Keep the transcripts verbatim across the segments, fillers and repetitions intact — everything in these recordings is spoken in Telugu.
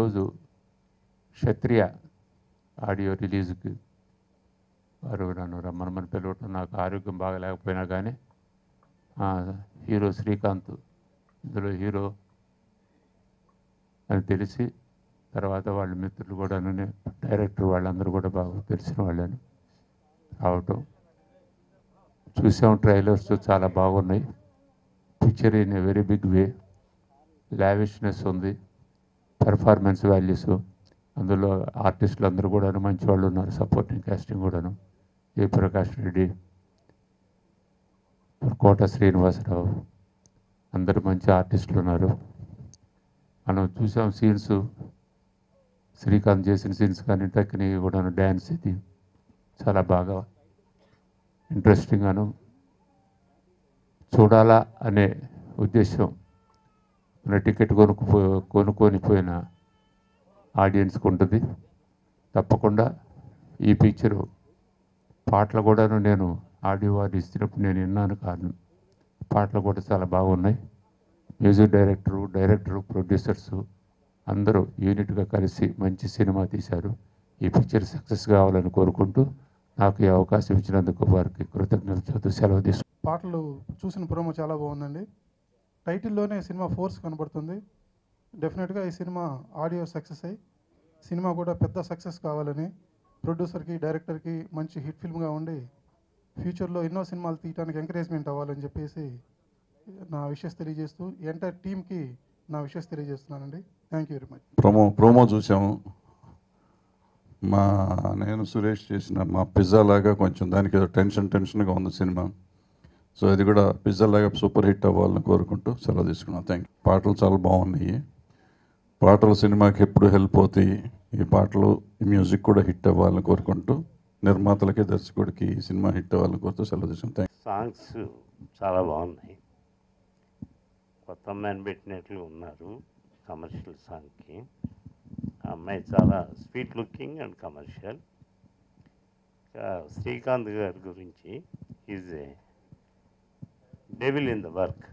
ఈరోజు క్షత్రియ ఆడియో రిలీజ్కి వారు నన్ను రమ్మనమని పిలవటం, నాకు ఆరోగ్యం బాగా లేకపోయినా కానీ హీరో శ్రీకాంత్ ఇందులో హీరో అని తెలిసి, తర్వాత వాళ్ళ మిత్రులు కూడా, డైరెక్టర్ వాళ్ళందరూ కూడా బాగా తెలిసిన వాళ్ళని రావటం చూసాం. ట్రైలర్స్ చాలా బాగున్నాయి. Picture in a very big way, lavishness ఉంది, పెర్ఫార్మెన్స్ వాల్యూస్, అందులో ఆర్టిస్టులు అందరూ కూడా మంచి వాళ్ళు ఉన్నారు. సపోర్టింగ్ కాస్టింగ్ కూడాను ఏ ప్రకాష్ రెడ్డి, కోట శ్రీనివాసరావు, అందరూ మంచి ఆర్టిస్టులు ఉన్నారు. మనం చూసాం సీన్స్, శ్రీకాంత్ చేసిన సీన్స్ కానీ టెక్నిక్ కూడా, డ్యాన్స్ ఇది చాలా బాగా ఇంట్రెస్టింగ్గాను చూడాలా అనే ఉద్దేశం మన టికెట్ కొనుక్కో కొనుక్కొని పోయిన ఆడియన్స్కి ఉంటుంది. తప్పకుండా ఈ పిక్చరు పాటలు కూడాను నేను ఆడియో వారు ఇచ్చినప్పుడు నేను విన్నాను కాదు, పాటలు కూడా చాలా బాగున్నాయి. మ్యూజిక్ డైరెక్టరు డైరెక్టరు ప్రొడ్యూసర్సు అందరూ యూనిట్గా కలిసి మంచి సినిమా తీశారు. ఈ పిక్చర్ సక్సెస్ కావాలని కోరుకుంటూ నాకు ఈ అవకాశం ఇచ్చినందుకు వారికి కృతజ్ఞతలతో సెలవు తీసుకు. పాటలు చూసిన ప్రోమో చాలా బాగుందండి. టైటిల్లోనే సినిమా ఫోర్స్ కనబడుతుంది. డెఫినెట్గా ఈ సినిమా ఆడియో సక్సెస్ అయ్యి సినిమా కూడా పెద్ద సక్సెస్ కావాలని, ప్రొడ్యూసర్కి డైరెక్టర్కి మంచి హిట్ ఫిల్మ్గా ఉండి ఫ్యూచర్లో ఎన్నో సినిమాలు తీయడానికి ఎంకరేజ్మెంట్ అవ్వాలని చెప్పేసి నా విషెస్ తెలియజేస్తూ ఎంటైర్ టీమ్కి నా విషెస్ తెలియజేస్తున్నానండి. Thank you very much. Promo promo చూసాము. మా నేను సురేష్ చేసిన మా పిజ్జా లాగా కొంచెం దానికి ఏదో టెన్షన్ టెన్షన్గా ఉంది సినిమా. సో ఇది కూడా పిజ్జా లాగా సూపర్ హిట్ అవ్వాలని కోరుకుంటూ సెలవు తీసుకున్నాను. Thank you. పాటలు చాలా బాగున్నాయి. పాటలు సినిమాకి ఎప్పుడు హెల్ప్ అవుతాయి. ఈ పాటలు ఈ మ్యూజిక్ కూడా హిట్ అవ్వాలని కోరుకుంటూ నిర్మాతలకి దర్శకుడికి ఈ సినిమా హిట్ అవ్వాలని కోరుతూ సెలవు తీసుకున్నాను. Thank you. సాంగ్స్ చాలా బాగున్నాయి. కొత్త అమ్మాయిని పెట్టినట్లు ఉన్నారు కమర్షియల్ సాంగ్కి. ఆ అమ్మాయి చాలా sweet looking and commercial. Srikanth గారి గురించి is a devil in the work.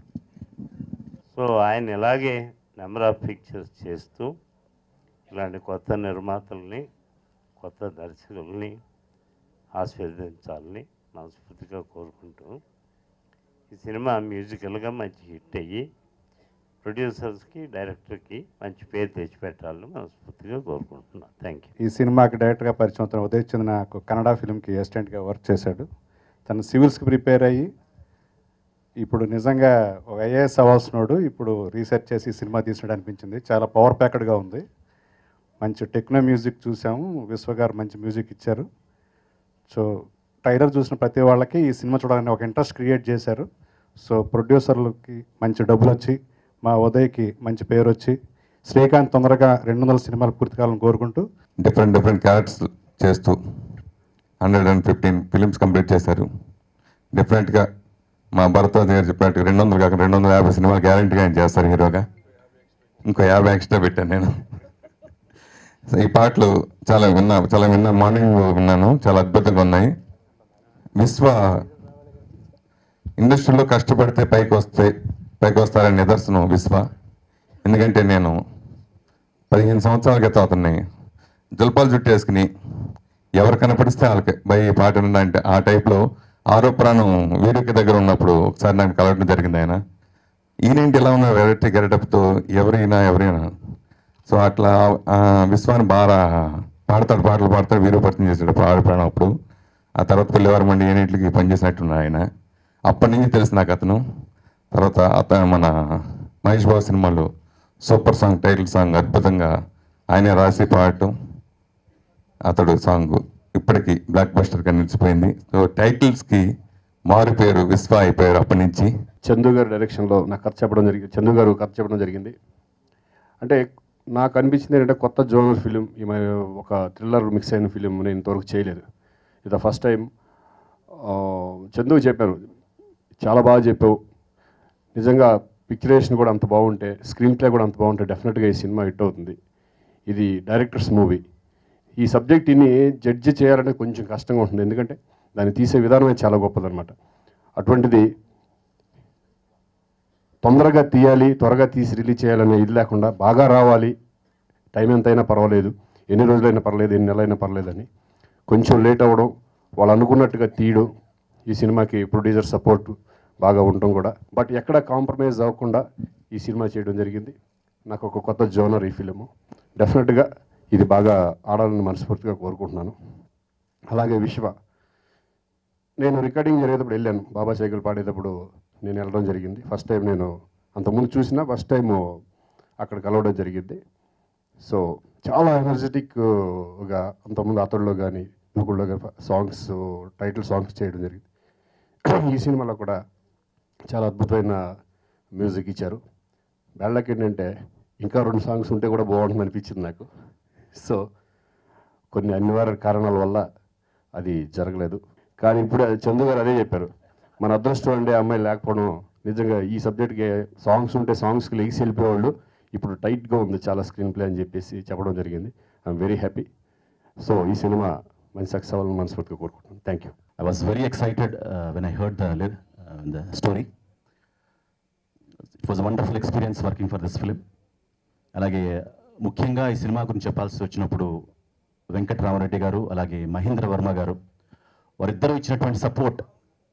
So ఆయన ఇలాగే నెంబర్ ఆఫ్ పిక్చర్స్ చేస్తూ ఇలాంటి కొత్త నిర్మాతల్ని కొత్త దర్శకుల్ని ఆస్వాదించాలని మనస్ఫూర్తిగా కోరుకుంటూ ఈ సినిమా మ్యూజికల్గా మంచి హిట్ అయ్యి ప్రొడ్యూసర్స్కి డైరెక్టర్కి మంచి పేరు తెచ్చిపెట్టాలని మనస్ఫూర్తిగా కోరుకుంటున్నాను. Thank you. ఈ సినిమాకి డైరెక్టర్గా పరిచయం అవుతున్న ఉదయ్ చంద్ర నాకు కన్నడ ఫిల్మ్కి అసిస్టెంట్గా వర్క్ చేశాడు. తను సివిల్స్కి ప్రిపేర్ అయ్యి ఇప్పుడు నిజంగా ఒక ఐఏఎస్ అవ్వాల్సినోడు ఇప్పుడు రీసెర్చ్ చేసి సినిమా తీసినట్టు అనిపించింది. చాలా పవర్ ప్యాక్డ్గా ఉంది. మంచి టెక్నో మ్యూజిక్ చూసాము. విశ్వ గారు మంచి మ్యూజిక్ ఇచ్చారు. సో ట్రైలర్ చూసిన ప్రతి వాళ్ళకి ఈ సినిమా చూడాలని ఒక ఇంట్రెస్ట్ క్రియేట్ చేశారు. సో ప్రొడ్యూసర్లకి మంచి డబ్బులు వచ్చి మా ఉదయ్కి మంచి పేరు వచ్చి శ్రీకాంత్ తొందరగా రెండు వందల సినిమాలు పూర్తి కావాలని కోరుకుంటూ డిఫరెంట్ డిఫరెంట్ క్యారెక్టర్స్ చేస్తూ hundred and fifteen films complete చేశారు. డిఫరెంట్గా మా భరద్వాజ్ గారు చెప్పినట్టు రెండు వందలు కాక రెండు వందల యాభై సినిమాలు గ్యారంటీగా ఆయన చేస్తారు హీరోగా. ఇంకో యాభై ఎక్స్ట్రా పెట్టాను నేను. సో ఈ పాటలు చాలా విన్నా చాలా విన్నా మార్నింగ్ విన్నాను. చాలా అద్భుతంగా ఉన్నాయి. విశ్వ ఇండస్ట్రీలో కష్టపడితే పైకి వస్తే పైకి వస్తారని నిదర్శనం విశ్వ. ఎందుకంటే నేను పదిహేను సంవత్సరాల క్రితం అతన్ని జల్పాలు జుట్టు వేసుకుని ఎవరు కనపడిస్తే వాళ్ళకి బై పాట అంటే ఆ టైప్లో ఆరో ప్రాణం వీరికి దగ్గర ఉన్నప్పుడు ఒకసారి నాకు కలవడం జరిగింది. ఆయన ఈయనేంటి ఇలా ఉన్న వెరైటీ గెరటప్తో ఎవరైనా ఎవరైనా సో అట్లా విశ్వాన్ని బాగా పాడతాడు, పాటలు పాడతాడు, వీరు పరిచయం చేసాడు ఆరో ప్రాణం అప్పుడు. ఆ తర్వాత పిల్లవారు మండి ఏనింటికి పనిచేసినట్టున్నాడు ఆయన. అప్పటి నుంచి తెలుసు నాకు అతను. తర్వాత అతను మన మహేష్ బాబు సినిమాలో సూపర్ సాంగ్ టైటిల్ సాంగ్ అద్భుతంగా ఆయనే రాసి పాడటం, అతడు సాంగ్ ఇప్పటికీ బ్లాక్ బస్టర్గా నిలిచిపోయింది. సో టైటిల్స్కి మారు పేరు విశ్వ అయిపోయారు అప్పటి నుంచి. చందు గారి డైరెక్షన్లో నాకు ఖర్చు చెప్పడం జరిగింది. చందు గారు ఖర్చు చెప్పడం జరిగింది. అంటే నాకు అనిపించింది ఏంటంటే కొత్త జోనర్ ఫిలిం, ఈమె ఒక థ్రిల్లర్ మిక్స్ అయిన ఫిలిం నేను ఇంతవరకు చేయలేదు. ఇది ఫస్ట్ టైం. చందుకు చెప్పాను, చాలా బాగా చెప్పావు, నిజంగా పిక్చరేషన్ కూడా అంత బాగుంటే స్క్రీన్ ప్లే కూడా అంత బాగుంటే డెఫినెట్గా ఈ సినిమా హిట్ అవుతుంది. ఇది డైరెక్టర్స్ మూవీ. ఈ సబ్జెక్ట్ని జడ్జి చేయాలంటే కొంచెం కష్టంగా ఉంటుంది, ఎందుకంటే దాన్ని తీసే విధానమే చాలా గొప్పదన్నమాట. అటువంటిది తొందరగా తీయాలి, త్వరగా తీసి రిలీజ్ చేయాలనే ఇది లేకుండా బాగా రావాలి, టైం ఎంతైనా పర్వాలేదు, ఎన్ని రోజులైనా పర్లేదు, ఎన్ని నెలలైనా పర్లేదని కొంచెం లేట్ అవ్వడం, వాళ్ళు అనుకున్నట్టుగా తీయడం, ఈ సినిమాకి ప్రొడ్యూసర్ సపోర్ట్ బాగా ఉండటం కూడా, బట్ ఎక్కడ కాంప్రమైజ్ అవ్వకుండా ఈ సినిమా చేయడం జరిగింది. నాకు ఒక కొత్త జోనర్ ఈ ఫిలిము. డెఫినెట్గా ఇది బాగా ఆడాలని మనస్ఫూర్తిగా కోరుకుంటున్నాను. అలాగే విశ్వ, నేను రికార్డింగ్ జరిగేటప్పుడు వెళ్ళాను, బాబా సైకిల్ పాడేటప్పుడు నేను వెళ్ళడం జరిగింది. ఫస్ట్ టైం నేను అంతకుముందు చూసినా ఫస్ట్ టైము అక్కడ కలవడం జరిగింది. సో చాలా ఎనర్జెటిక్గా అంతకుముందు అతడిలో కానీ దూకుడులో కానీ సాంగ్స్, టైటిల్ సాంగ్స్ చేయడం జరిగింది. ఈ సినిమాలో కూడా చాలా అద్భుతమైన మ్యూజిక్ ఇచ్చారు. బ్యాడ్ ఏంటంటే ఇంకా రెండు సాంగ్స్ ఉంటే కూడా బాగుంటుంది అనిపించింది నాకు. సో కొన్ని అనివార్య కారణాల వల్ల అది జరగలేదు. కానీ ఇప్పుడు చందు గారు అదే చెప్పారు, మన అదృష్టం అంటే అమ్మాయి లేకపోవడం. నిజంగా ఈ సబ్జెక్ట్కి సాంగ్స్ ఉంటే సాంగ్స్కి లెగిసి వెళ్ళిపోయేవాళ్ళు, ఇప్పుడు టైట్గా ఉంది చాలా స్క్రీన్ ప్లే అని చెప్పేసి చెప్పడం జరిగింది. I'm very happy. సో ఈ సినిమా మంచి సక్సెస్ అవ్వాలని మనస్ఫూర్తిగా కోరుకుంటున్నాను. Thank you. I was very excited uh, when I heard the, uh, the story. It was a wonderful experience working for this film. అలాగే ముఖ్యంగా ఈ సినిమా గురించి చెప్పాల్సి వచ్చినప్పుడు వెంకట రామరెడ్డి గారు అలాగే మహేంద్ర వర్మ గారు వారిద్దరూ ఇచ్చినటువంటి సపోర్ట్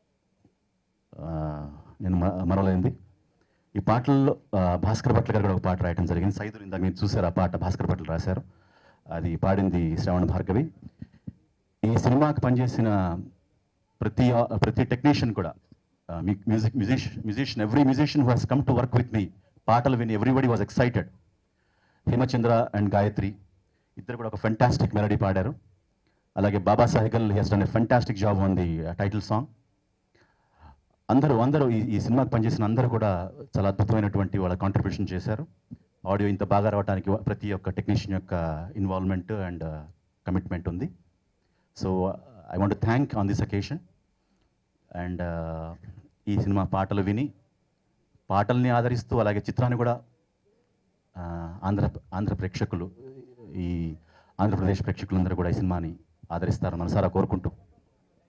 నేను మరవలేంది. ఈ పాటల్లో భాస్కర్ భట్ల గారు కూడా ఒక పాట రాయడం జరిగింది. సైదులు ఇందాక మీరు చూసారు, ఆ పాట భాస్కర్ భట్లు రాశారు, అది పాడింది శ్రవణ భార్గవి. ఈ సినిమాకి పనిచేసిన ప్రతి ప్రతి టెక్నీషియన్ కూడా, music musician musician every musician who has come to work with me, పాటలు విని everybody was excited. Hemachandra and Gayatri ఇద్దరు కూడా ఒక ఫెంటాస్టిక్ మెలడీ పాడారు. అలాగే Baba Sehgal he has done a fantastic job on the title song. అందరూ అందరూ ఈ ఈ సినిమాకి పనిచేసిన అందరూ కూడా చాలా అద్భుతమైనటువంటి వాళ్ళ కాంట్రిబ్యూషన్ చేశారు. ఆడియో ఇంత బాగా రావడానికి ప్రతి ఒక్క టెక్నీషియన్ యొక్క ఇన్వాల్వ్మెంట్ అండ్ కమిట్మెంట్ ఉంది. So I want to thank on this occasion. And ఈ సినిమా పాటలు విని పాటల్ని ఆదరిస్తూ అలాగే చిత్రాన్ని కూడా ఆంధ్ర ఆంధ్ర ప్రేక్షకులు, ఈ ఆంధ్రప్రదేశ్ ప్రేక్షకులందరూ కూడా ఈ సినిమాని ఆదరిస్తారని మనసారా కోరుకుంటూ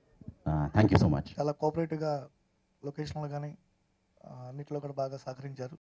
థ్యాంక్ యూ సో మచ్. చాలా కోఆపరేటివ్గా లొకేషన్లో కానీ అన్నింటిలో కూడా బాగా సహకరించారు.